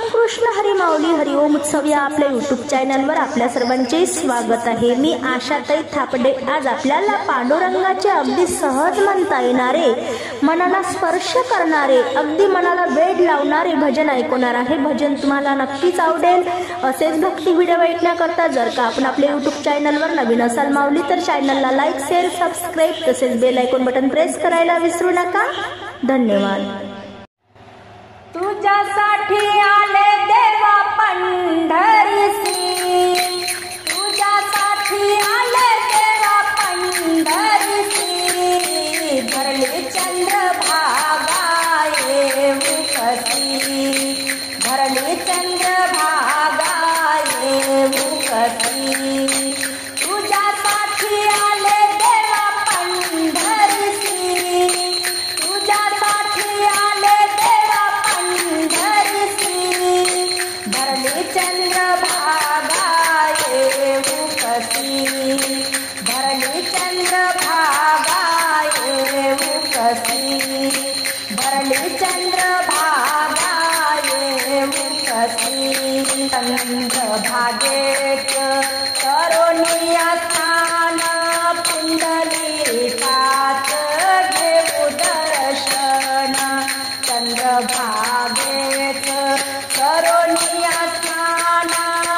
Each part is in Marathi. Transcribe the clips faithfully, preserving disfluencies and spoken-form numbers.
कृष्ण हरी माऊली हरिओम उत्सव या आपल्या यूट्यूब चॅनलवर आपल्या सर्वांचे स्वागत आहे। मी आशाताई थापडे आज आपल्याला पांडुरंगाचे अगदी सहज म्हणता येणारे, मनाला स्पर्श करणारे, अगदी मनाला वेड लावणारे भजन ऐकवणार आहे। भजन तुम्हाला नक्कीच आवडेल। असेच भक्ती व्हिडिओ ऐकण्याकरता जर का आपण आपल्या यूट्यूब चॅनलवर नवीन असाल माऊली तर चॅनलला लाईक शेअर सबस्क्राईब तसेच बेल आयकॉन बटन प्रेस करायला विसरू नका। धन्यवाद। तुझ्यासाठी आले देवा पंढरीसी, तुझ्यासाठी आले देवा पंढरीसी, भरली चंद्रभागा येऊकसी, भरली चंद्रभागा येऊकसी, तुझ्यासाठी आले देवा पंढरीसी, तुझ्यासाठी आले भरली चंद्रभागा येऊकसी, भरली चंद्रभागा येऊकसी, भरली चंद्रभागा येऊकसी, चंद्रभागेत करोनी स्थान पुंडलिकात घेऊ दर्शन, चंद्रभागेत करोनी स्थान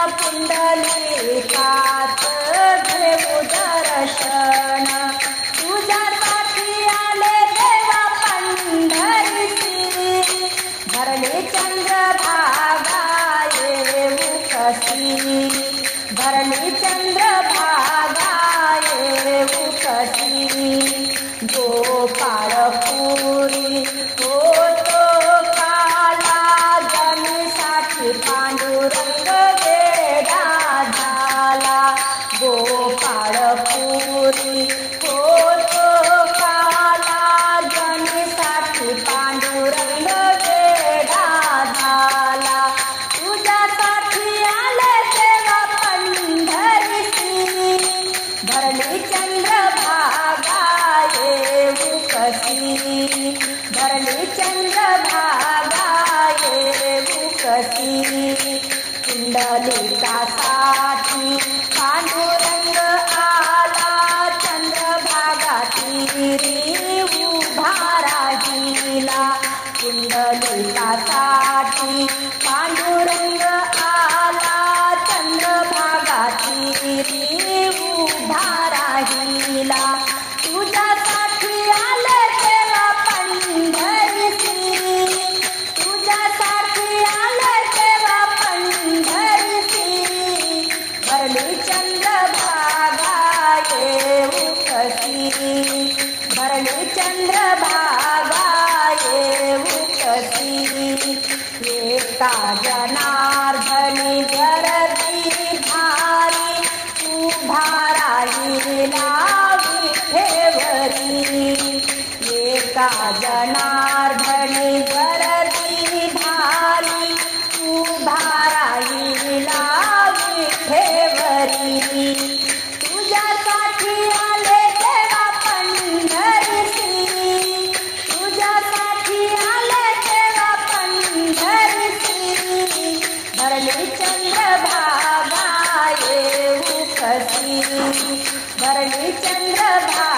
पुंडलिकात घेऊ दर्शन, तुझ्यासाठी आले देवा पंढरीसी, भरली चंद्रभागा येऊकसी, भरली चंद्रभागा येऊकसी, गोपाळपुरी होतो काला जनीसाठी पांडुरंग वेडा झाला, गोपाळपुरी होतो काला जनीसाठी पांडुरंग वेडा झाला, तुझ्यासाठी आले देवा पंढरीसी, भरली चंद्रभागा येऊकसी, भरली चंद्रभागा येऊकसी, पुंडलिकासाठी पांडुरंग आला चंद्रभागा तीरी उभा राहिला, पुंडलिकासाठी पांडुरंग आला चंद्रभागा तीरी उभा राहिला, तुझ्यासाठी आले देवा पंढरीसी, तुझ्यासाठी आले देवा पंढरीसी, भरली चंद्रभागा येऊकसी, भरली चंद्रभागा येऊकसी, एका जनार्दनी गर्दी भारी उभा राहिला विठेवरी, एका जनार्दनी गर्दी भारी उभा राहिला विठेवरी, तुझ्यासाठी आले देवा पंढरीसी, तुझ्यासाठी आले देवा पंढरीसी, भरली चंद्रभागा येऊकसी, भरली चंद्रभागा